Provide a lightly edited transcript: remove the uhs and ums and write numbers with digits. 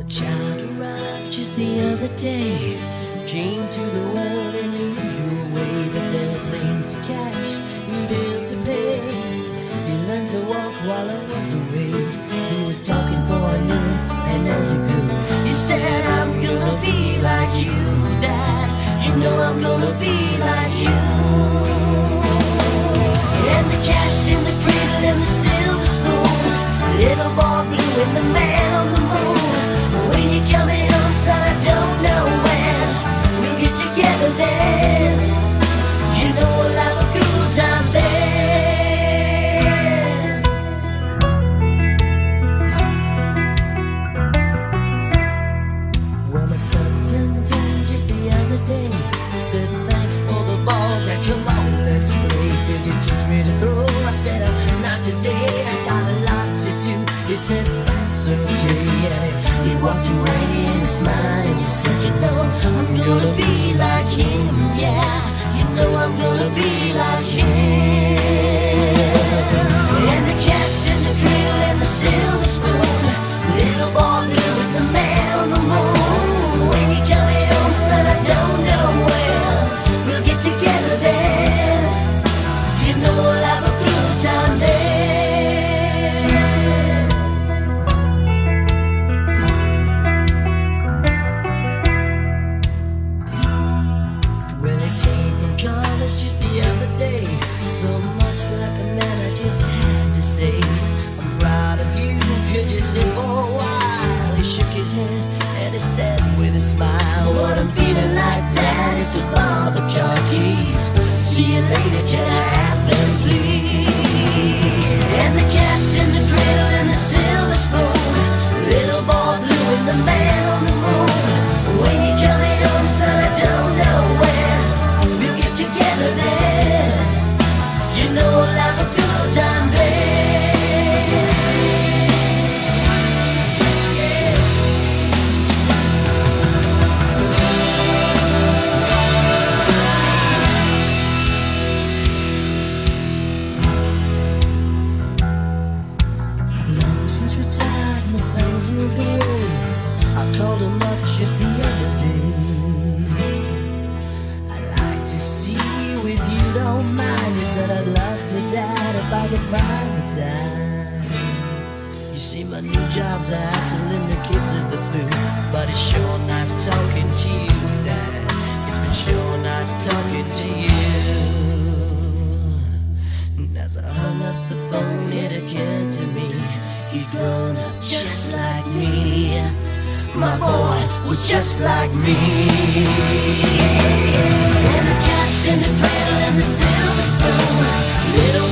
child arrived just the other day, came to the world in the usual way, but there were planes to catch and bills to pay. He learned to walk while I was away. He was talking before I knew it, and as he grew, he said, I'm gonna be like you, Dad. You know I'm gonna be like you. And the cat's in the cradle and the silver spoon, little boy blue and the man on the moon. When you're coming home, son, I don't know when we'll get together then. You know we'll have a good time then. Well, my son turned 10 just the other day. Said thanks for the ball, Dad, come on, let's play. Could you teach me to throw? I said, not today, I got a lot to do. He said, that's okay, and he walked away and he smiled and he said, you know, I'm gonna be like him, yeah. You know I'm gonna be like him. And the cat's in the cradle and the silver spoon, little boy blue and the man on the moon. When you're coming home, son, I don't know when we'll get together then. You know we'll have a good time then. Well, he came from college just the other day, so much like a man I just had to say, I'm proud of you, could you sit for a while? He shook his head and he said with a smile, what I'm feeling like, Dad, is to borrow the car keys. See you later, can I have them please? And the cat's in the cradle and the silver spoon, little boy blue and the man on the moon. When you're coming home, son, I don't know when we'll get together then. You know we'll have a good time then. Since retired, my son's moved away. I called him up just the other day. I'd like to see you if you don't mind. He said, I'd love to, Dad, if I could find the time. You see, my new job's a hassle and the kids are the flu, but it's sure nice talking to you, Dad. It's been sure nice talking to you. And as I hung up the phone, it occurred to me, he'd grown up just like me. My boy was just like me. And the cat's in the cradle and the silver spoon, little